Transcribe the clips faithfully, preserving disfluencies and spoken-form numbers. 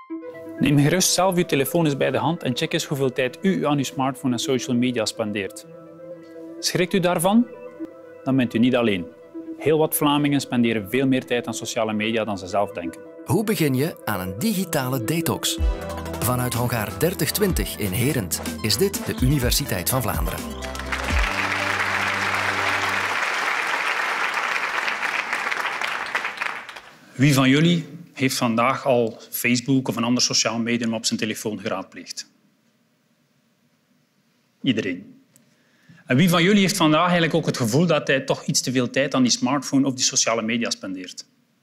Neem gerust zelf uw telefoon eens bij de hand en check eens hoeveel tijd u aan uw smartphone en social media spendeert. Schrikt u daarvan? Dan bent u niet alleen. Heel wat Vlamingen spenderen veel meer tijd aan sociale media dan ze zelf denken. Hoe begin je aan een digitale detox? Vanuit Hongaar dertig twintig in Herent is dit de Universiteit van Vlaanderen. Wie van jullie heeft vandaag al Facebook of een ander sociaal medium op zijn telefoon geraadpleegd? Iedereen. En wie van jullie heeft vandaag eigenlijk ook het gevoel dat hij toch iets te veel tijd aan die smartphone of die sociale media spendeert?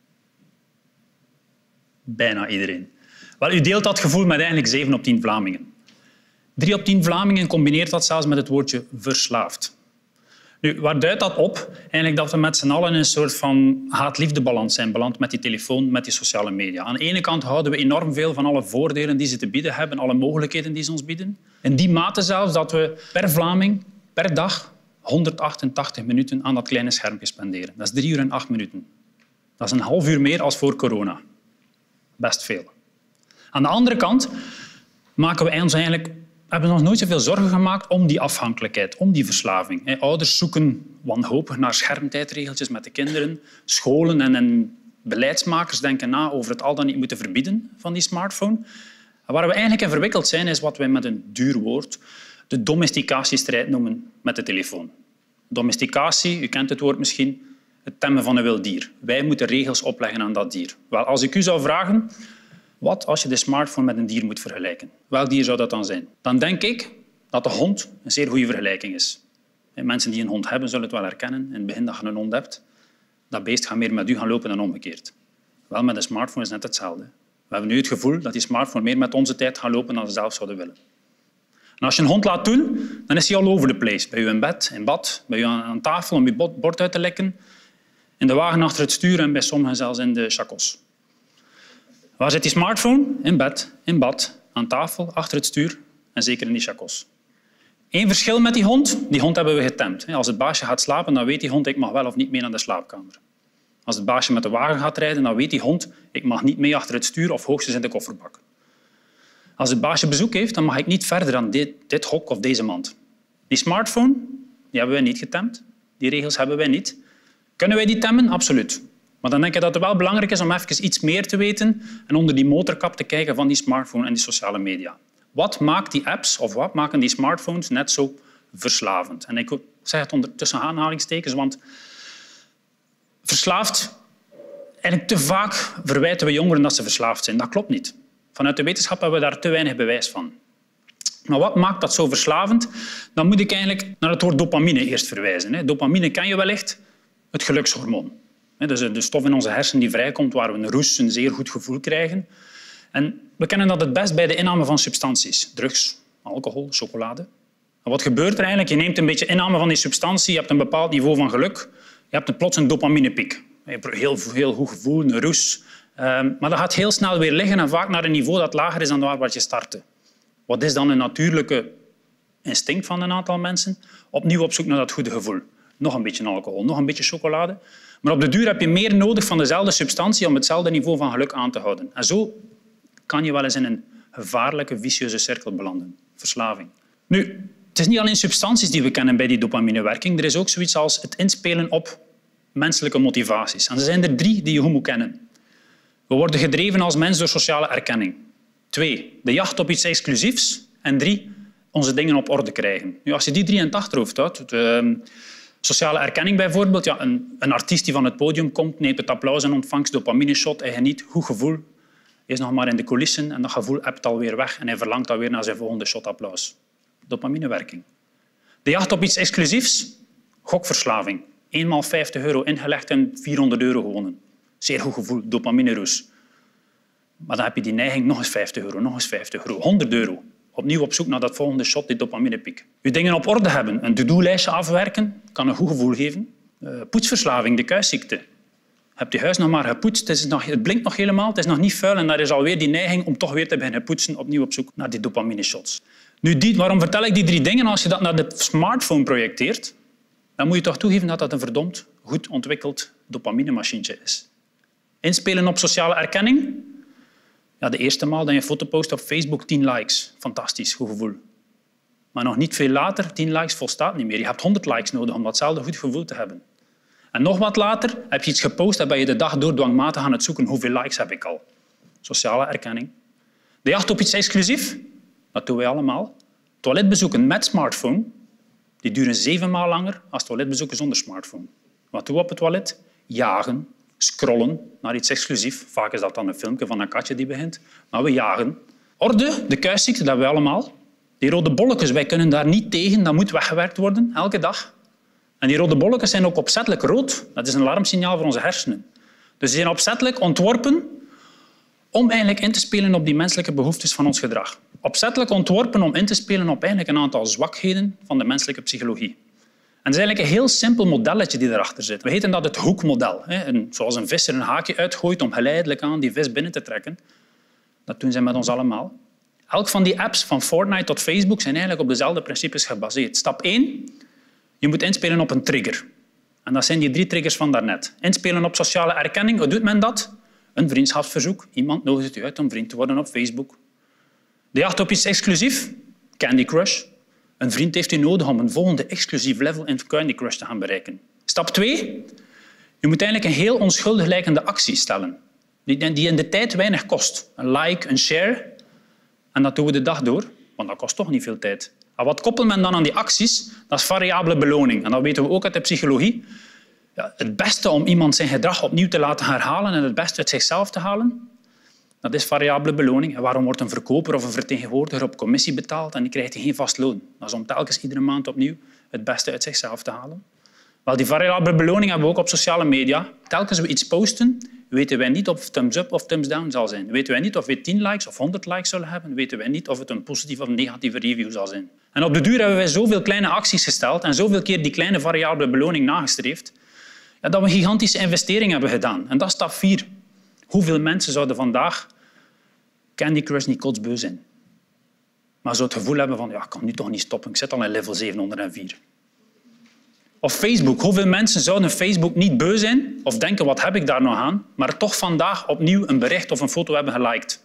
Bijna iedereen. Wel, u deelt dat gevoel met eigenlijk zeven op tien Vlamingen. Drie op tien Vlamingen combineert dat zelfs met het woordje verslaafd. Nu, waar duidt dat op? Eigenlijk dat we met z'n allen in een soort van haat-liefdebalans zijn beland met die telefoon, met die sociale media. Aan de ene kant houden we enorm veel van alle voordelen die ze te bieden hebben, alle mogelijkheden die ze ons bieden. In die mate zelfs dat we per Vlaming per dag honderdachtentachtig minuten aan dat kleine schermpje spenderen. Dat is drie uur en acht minuten. Dat is een half uur meer als voor corona. Best veel. Aan de andere kant maken we ons eigenlijk, hebben we ons nooit zoveel zorgen gemaakt om die afhankelijkheid, om die verslaving. Ouders zoeken wanhopig naar schermtijdregeltjes met de kinderen. Scholen en, en beleidsmakers denken na over het al dan niet moeten verbieden van die smartphone. En waar we eigenlijk in verwikkeld zijn, is wat wij met een duur woord de domesticatiestrijd noemen met de telefoon. Domesticatie, u kent het woord misschien, het temmen van een wild dier. Wij moeten regels opleggen aan dat dier. Wel, als ik u zou vragen, wat als je de smartphone met een dier moet vergelijken? Welk dier zou dat dan zijn? Dan denk ik dat de hond een zeer goede vergelijking is. Mensen die een hond hebben, zullen het wel herkennen. In het begin dat je een hond hebt, dat beest gaat meer met u gaan lopen dan omgekeerd. Wel, met een smartphone is net hetzelfde. We hebben nu het gevoel dat die smartphone meer met onze tijd gaat lopen dan ze zelf zouden willen. En als je een hond laat doen, dan is hij all over the place. Bij u in bed, in bad, bij u aan tafel om je bord uit te lekken, in de wagen achter het stuur en bij sommigen zelfs in de chacos. Waar zit die smartphone? In bed, in bad, aan tafel, achter het stuur en zeker in die chacos. Eén verschil met die hond, die hond hebben we getemd. Als het baasje gaat slapen, dan weet die hond ik mag wel of niet mee naar de slaapkamer. Als het baasje met de wagen gaat rijden, dan weet die hond ik mag niet mee achter het stuur of hoogstens in de kofferbak. Als het baasje bezoek heeft, dan mag ik niet verder dan dit, dit hok of deze mand. Die smartphone, die hebben wij niet getemd. Die regels hebben wij niet. Kunnen wij die temmen? Absoluut. Maar dan denk ik dat het wel belangrijk is om even iets meer te weten en onder die motorkap te kijken van die smartphone en die sociale media. Wat maakt die apps of wat maken die smartphones net zo verslavend? En ik zeg het onder tussen aanhalingstekens, want verslaafd, eigenlijk te vaak verwijten we jongeren dat ze verslaafd zijn. Dat klopt niet. Vanuit de wetenschap hebben we daar te weinig bewijs van. Maar wat maakt dat zo verslavend? Dan moet ik eigenlijk naar het woord dopamine eerst verwijzen. Dopamine ken je wellicht, het gelukshormoon. Dus de stof in onze hersenen die vrijkomt, waar we een roes, een zeer goed gevoel krijgen. En we kennen dat het best bij de inname van substanties. Drugs, alcohol, chocolade. En wat gebeurt er eigenlijk? Je neemt een beetje inname van die substantie, je hebt een bepaald niveau van geluk, je hebt plots een dopaminepiek. Je hebt een heel, heel goed gevoel, een roes. Um, maar dat gaat heel snel weer liggen en vaak naar een niveau dat lager is dan waar wat je startte. Wat is dan een natuurlijke instinct van een aantal mensen? Opnieuw op zoek naar dat goede gevoel. Nog een beetje alcohol, nog een beetje chocolade. Maar op de duur heb je meer nodig van dezelfde substantie om hetzelfde niveau van geluk aan te houden. En zo kan je wel eens in een gevaarlijke, vicieuze cirkel belanden. Verslaving. Nu, het is niet alleen substanties die we kennen bij die dopaminewerking. Er is ook zoiets als het inspelen op menselijke motivaties. En er zijn er drie die je goed moet kennen. We worden gedreven als mens door sociale erkenning. Twee, de jacht op iets exclusiefs. En drie, onze dingen op orde krijgen. Nu, als je die drie in het achterhoofd houdt, de sociale erkenning bijvoorbeeld, ja, een, een artiest die van het podium komt, neemt het applaus in ontvangst, dopamine-shot, hij geniet, goed gevoel, is nog maar in de coulissen en dat gevoel ebt alweer weg en hij verlangt alweer naar zijn volgende shot applaus. Dopaminewerking. De jacht op iets exclusiefs, gokverslaving. Eenmaal vijftig euro ingelegd en vierhonderd euro gewonnen. Zeer goed gevoel, dopamineroes. Maar dan heb je die neiging, nog eens vijftig euro, nog eens vijftig euro, honderd euro. Opnieuw op zoek naar dat volgende shot, die dopaminepiek. Je dingen op orde hebben, een to-do-lijstje afwerken, kan een goed gevoel geven. Uh, poetsverslaving, de kuisziekte. Je hebt je huis nog maar gepoetst, het, is nog, het blinkt nog helemaal, het is nog niet vuil en daar is alweer die neiging om toch weer te beginnen poetsen, opnieuw op zoek naar die dopamine-shots. Nu, die, waarom vertel ik die drie dingen? Als je dat naar de smartphone projecteert, dan moet je toch toegeven dat dat een verdomd goed ontwikkeld dopaminemachientje is. Inspelen op sociale erkenning. Ja, de eerste maal dat je een foto post op Facebook, tien likes. Fantastisch, goed gevoel. Maar nog niet veel later, tien likes volstaat niet meer. Je hebt honderd likes nodig om datzelfde goed gevoel te hebben. En nog wat later heb je iets gepost en ben je de dag door dwangmatig aan het zoeken hoeveel likes heb ik al. Sociale erkenning. De jacht op iets exclusief, dat doen wij allemaal. Toiletbezoeken met smartphone, die duren zeven maal langer dan toiletbezoeken zonder smartphone. Wat doen we op het toilet? Jagen, scrollen naar iets exclusief. Vaak is dat dan een filmpje van een katje die begint. Maar we jagen. Orde, de kuisziekte, dat hebben we allemaal. Die rode bolletjes, wij kunnen daar niet tegen. Dat moet weggewerkt worden, elke dag. En die rode bolletjes zijn ook opzettelijk rood. Dat is een alarmsignaal voor onze hersenen. Dus die zijn opzettelijk ontworpen om eigenlijk in te spelen op die menselijke behoeftes van ons gedrag. Opzettelijk ontworpen om in te spelen op eigenlijk een aantal zwakheden van de menselijke psychologie. En het is eigenlijk een heel simpel modelletje die erachter zit. We heten dat het hoekmodel. Zoals een visser een haakje uitgooit om geleidelijk aan die vis binnen te trekken. Dat doen zij met ons allemaal. Elk van die apps, van Fortnite tot Facebook, zijn eigenlijk op dezelfde principes gebaseerd. Stap één, je moet inspelen op een trigger. En dat zijn die drie triggers van daarnet. Inspelen op sociale erkenning. Hoe doet men dat? Een vriendschapsverzoek. Iemand nodigt u uit om vriend te worden op Facebook. De jacht op iets exclusief. Candy Crush. Een vriend heeft u nodig om een volgende exclusief level in Candy Crush te gaan bereiken. Stap twee. Je moet eigenlijk een heel onschuldig lijkende actie stellen. Die in de tijd weinig kost. Een like, een share. En dat doen we de dag door, want dat kost toch niet veel tijd. En wat koppelt men dan aan die acties? Dat is variabele beloning. En dat weten we ook uit de psychologie. Ja, het beste om iemand zijn gedrag opnieuw te laten herhalen en het beste uit zichzelf te halen, dat is variabele beloning. En waarom wordt een verkoper of een vertegenwoordiger op commissie betaald en die krijgt geen vast loon? Dat is om telkens iedere maand opnieuw het beste uit zichzelf te halen. Wel, die variabele beloning hebben we ook op sociale media. Telkens we iets posten, weten wij niet of het thumbs up of thumbs down zal zijn. Weten wij niet of we tien likes of honderd likes zullen hebben. Weten wij niet of het een positieve of negatieve review zal zijn. En op de duur hebben wij zoveel kleine acties gesteld en zoveel keer die kleine variabele beloning nagestreefd, ja, dat we een gigantische investering hebben gedaan. En dat is stap vier. Hoeveel mensen zouden vandaag Candy Crush niet kotsbeu zijn? Maar zo het gevoel hebben van, ja, ik kan nu toch niet stoppen. Ik zit al in level zevenhonderdvier. Of Facebook. Hoeveel mensen zouden Facebook niet beu zijn of denken, wat heb ik daar nog aan, maar toch vandaag opnieuw een bericht of een foto hebben geliked?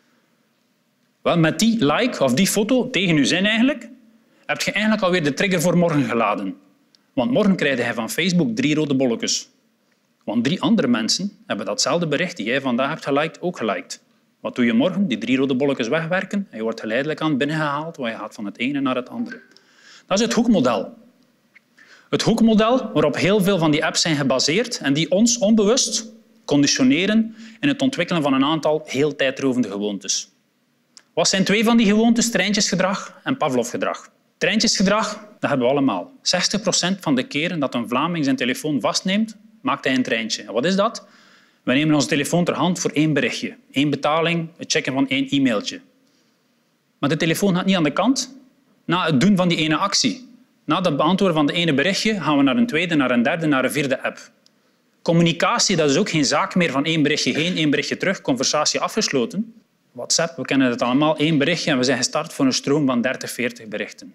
Wel, met die like of die foto tegen uw zin eigenlijk, heb je eigenlijk alweer de trigger voor morgen geladen. Want morgen krijg je van Facebook drie rode bolletjes. Want drie andere mensen hebben datzelfde bericht die jij vandaag hebt geliked, ook geliked. Wat doe je morgen? Die drie rode bolletjes wegwerken en je wordt geleidelijk aan binnengehaald, want je gaat van het ene naar het andere. Dat is het hoekmodel. Het hoekmodel waarop heel veel van die apps zijn gebaseerd en die ons onbewust conditioneren in het ontwikkelen van een aantal heel tijdrovende gewoontes. Wat zijn twee van die gewoontes? Treintjesgedrag en Pavlov-gedrag. Treintjesgedrag, dat hebben we allemaal. zestig procent van de keren dat een Vlaming zijn telefoon vastneemt, maakt hij een treintje. En wat is dat? We nemen onze telefoon ter hand voor één berichtje, één betaling, het checken van één e-mailtje. Maar de telefoon gaat niet aan de kant na het doen van die ene actie. Na het beantwoorden van het ene berichtje gaan we naar een tweede, naar een derde, naar een vierde app. Communicatie, dat is ook geen zaak meer van één berichtje heen, één berichtje terug, conversatie afgesloten. WhatsApp, we kennen het allemaal, één berichtje en we zijn gestart voor een stroom van dertig, veertig berichten.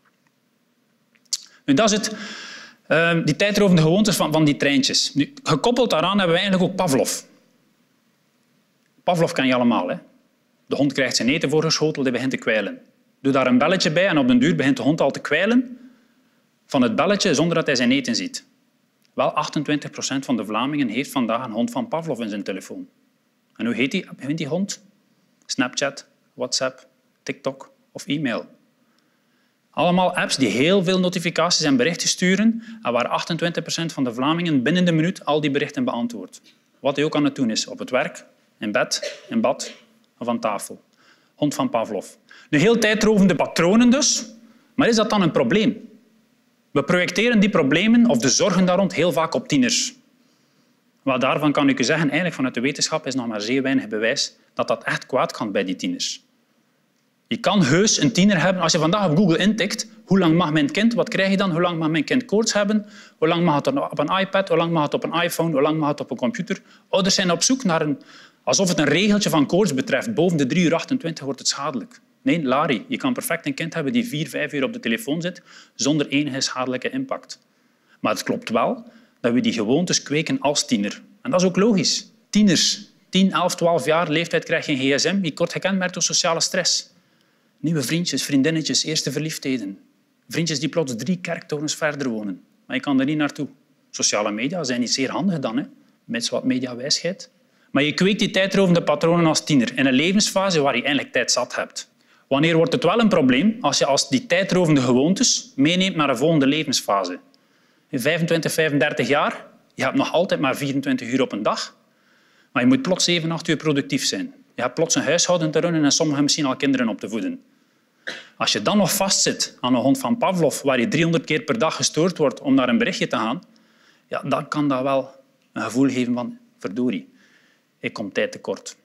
Nu, dat is het, uh, die tijdrovende gewoontes van, van die treintjes. Nu, gekoppeld daaraan hebben we eigenlijk ook Pavlov. Pavlov ken je allemaal. Hè? De hond krijgt zijn eten voorgeschoteld, die begint te kwijlen. Doe daar een belletje bij en op den duur begint de hond al te kwijlen van het belletje zonder dat hij zijn eten ziet. Wel, achtentwintig procent van de Vlamingen heeft vandaag een hond van Pavlov in zijn telefoon. En hoe heet die, heet die hond? Snapchat, WhatsApp, TikTok of e-mail. Allemaal apps die heel veel notificaties en berichten sturen en waar achtentwintig procent van de Vlamingen binnen de minuut al die berichten beantwoordt. Wat hij ook aan het doen is, op het werk, in bed, in bad of aan tafel. Hond van Pavlov. Nu, heel tijdrovende patronen dus, maar is dat dan een probleem? We projecteren die problemen of de zorgen daar rond heel vaak op tieners. Wat daarvan kan ik u zeggen, eigenlijk vanuit de wetenschap is nog maar zeer weinig bewijs dat dat echt kwaad kan bij die tieners. Je kan heus een tiener hebben. Als je vandaag op Google intikt, hoe lang mag mijn kind, wat krijg je dan? Hoe lang mag mijn kind koorts hebben? Hoe lang mag het op een iPad? Hoe lang mag het op een iPhone? Hoe lang mag het op een computer? Ouders zijn op zoek naar een, alsof het een regeltje van koorts betreft. Boven de drie uur achtentwintig wordt het schadelijk. Nee, Larry, je kan perfect een kind hebben die vier, vijf uur op de telefoon zit zonder enige schadelijke impact. Maar het klopt wel dat we die gewoontes kweken als tiener. En dat is ook logisch. Tieners tien, elf, twaalf jaar leeftijd krijg je een gsm. Je wordt gekenmerkt door sociale stress. Nieuwe vriendjes, vriendinnetjes, eerste verliefdheden. Vriendjes die plots drie kerktorens verder wonen. Maar je kan er niet naartoe. Sociale media zijn niet zeer handig dan, hè? Met wat mediawijsheid. Maar je kweekt die tijdrovende patronen als tiener in een levensfase waar je eigenlijk tijd zat hebt. Wanneer wordt het wel een probleem? Als je als die tijdrovende gewoontes meeneemt naar een volgende levensfase. In vijfentwintig, vijfendertig jaar, je hebt nog altijd maar vierentwintig uur op een dag, maar je moet plots zeven, acht uur productief zijn. Je hebt plots een huishouden te runnen en sommigen misschien al kinderen op te voeden. Als je dan nog vastzit aan een hond van Pavlov, waar je driehonderd keer per dag gestoord wordt om naar een berichtje te gaan, ja, dan kan dat wel een gevoel geven van verdorie, ik kom tijd tekort.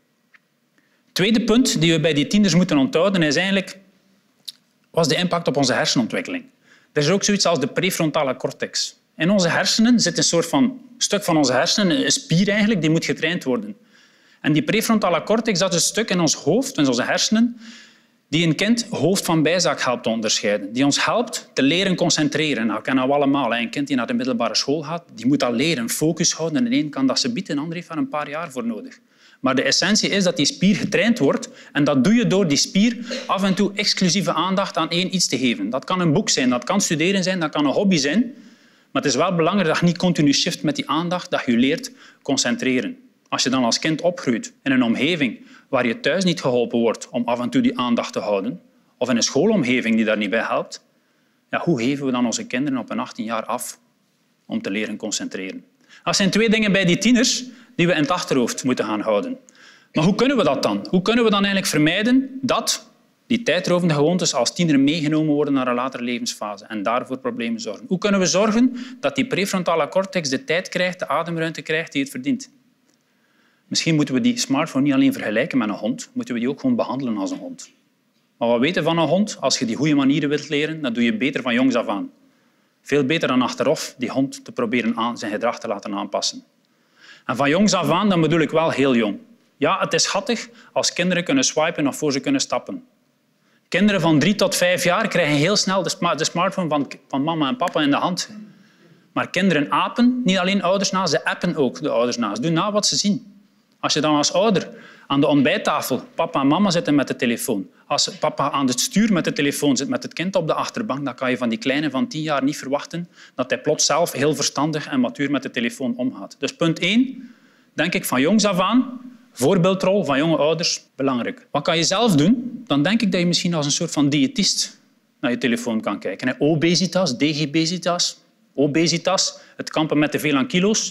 Het tweede punt die we bij die tieners moeten onthouden is eigenlijk was de impact op onze hersenontwikkeling. Er is ook zoiets als de prefrontale cortex. In onze hersenen zit een soort van stuk van onze hersenen, een spier eigenlijk, die moet getraind worden. En die prefrontale cortex, dat is een stuk in ons hoofd, in onze hersenen, die een kind hoofd van bijzaak helpt te onderscheiden. Die ons helpt te leren concentreren. Nou, kennen we allemaal. Een kind die naar de middelbare school gaat, die moet al leren focus houden. En de een kan dat ze biedt, en de ander heeft daar een paar jaar voor nodig. Maar de essentie is dat die spier getraind wordt. En dat doe je door die spier af en toe exclusieve aandacht aan één iets te geven. Dat kan een boek zijn, dat kan studeren zijn, dat kan een hobby zijn. Maar het is wel belangrijk dat je niet continu shift met die aandacht, dat je leert concentreren. Als je dan als kind opgroeit in een omgeving waar je thuis niet geholpen wordt om af en toe die aandacht te houden, of in een schoolomgeving die daar niet bij helpt, ja, hoe geven we dan onze kinderen op een achttien jaar af om te leren concentreren? Dat zijn twee dingen bij die tieners die we in het achterhoofd moeten gaan houden. Maar hoe kunnen we dat dan? Hoe kunnen we dan eigenlijk vermijden dat die tijdrovende gewoontes als tiener meegenomen worden naar een latere levensfase en daarvoor problemen zorgen? Hoe kunnen we zorgen dat die prefrontale cortex de tijd krijgt, de ademruimte krijgt die het verdient? Misschien moeten we die smartphone niet alleen vergelijken met een hond, moeten we die ook gewoon behandelen als een hond. Maar wat weten van een hond? Als je die goede manieren wilt leren, dan doe je beter van jongs af aan. Veel beter dan achteraf die hond te proberen aan, zijn gedrag te laten aanpassen. En van jongs af aan, dan bedoel ik wel heel jong. Ja, het is schattig als kinderen kunnen swipen of voor ze kunnen stappen. Kinderen van drie tot vijf jaar krijgen heel snel de smartphone van, van mama en papa in de hand. Maar kinderen apen niet alleen ouders na, ze appen ook de ouders na. Ze doen na wat ze zien. Als je dan als ouder aan de ontbijttafel, papa en mama zitten met de telefoon, als papa aan het stuur met de telefoon zit met het kind op de achterbank, dan kan je van die kleine van tien jaar niet verwachten dat hij plots zelf heel verstandig en matuur met de telefoon omgaat. Dus punt één, denk ik van jongs af aan, voorbeeldrol van jonge ouders, belangrijk. Wat kan je zelf doen? Dan denk ik dat je misschien als een soort van diëtist naar je telefoon kan kijken. Obesitas, digibesitas, obesitas, het kampen met te veel aan kilo's.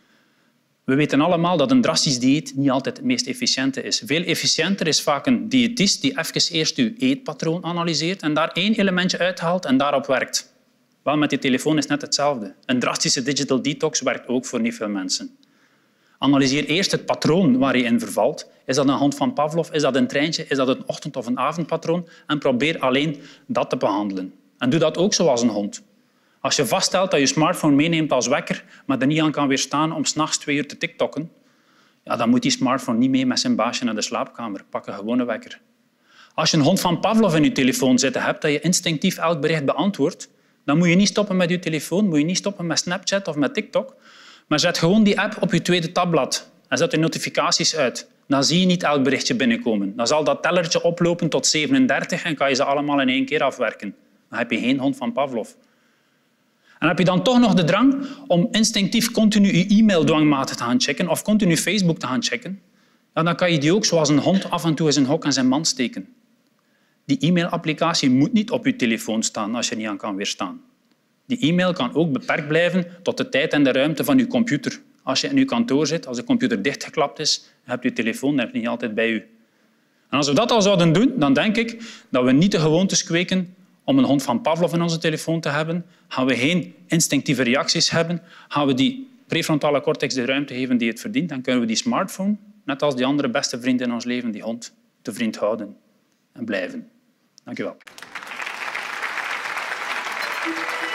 We weten allemaal dat een drastisch dieet niet altijd het meest efficiënte is. Veel efficiënter is vaak een diëtist die even eerst uw eetpatroon analyseert en daar één elementje uithaalt en daarop werkt. Wel, met die telefoon is net hetzelfde. Een drastische digital detox werkt ook voor niet veel mensen. Analyseer eerst het patroon waar je in vervalt. Is dat een hond van Pavlov? Is dat een treintje? Is dat een ochtend- of een avondpatroon? En probeer alleen dat te behandelen. En doe dat ook zoals een hond. Als je vaststelt dat je smartphone meeneemt als wekker, maar er niet aan kan weerstaan om 's nachts twee uur te tiktokken, ja, dan moet die smartphone niet mee met zijn baasje naar de slaapkamer. Pak een gewone wekker. Als je een hond van Pavlov in je telefoon zitten hebt, dat je instinctief elk bericht beantwoordt, dan moet je niet stoppen met je telefoon, moet je niet stoppen met Snapchat of met TikTok, maar zet gewoon die app op je tweede tabblad en zet de notificaties uit. Dan zie je niet elk berichtje binnenkomen. Dan zal dat tellertje oplopen tot zevenendertig en kan je ze allemaal in één keer afwerken. Dan heb je geen hond van Pavlov. En heb je dan toch nog de drang om instinctief continu je e-maildwangmaten te gaan checken of continu Facebook te gaan checken, ja, dan kan je die ook zoals een hond af en toe in zijn hok en zijn mand steken. Die e-mailapplicatie moet niet op je telefoon staan als je niet aan kan weerstaan. Die e-mail kan ook beperkt blijven tot de tijd en de ruimte van je computer. Als je in je kantoor zit, als de computer dichtgeklapt is, heb je je telefoon dan niet altijd bij je. En als we dat al zouden doen, dan denk ik dat we niet de gewoontes kweken om een hond van Pavlov in onze telefoon te hebben, gaan we geen instinctieve reacties hebben, gaan we die prefrontale cortex de ruimte geven die het verdient, dan kunnen we die smartphone, net als die andere beste vriend in ons leven, die hond, te vriend houden en blijven. Dank je wel.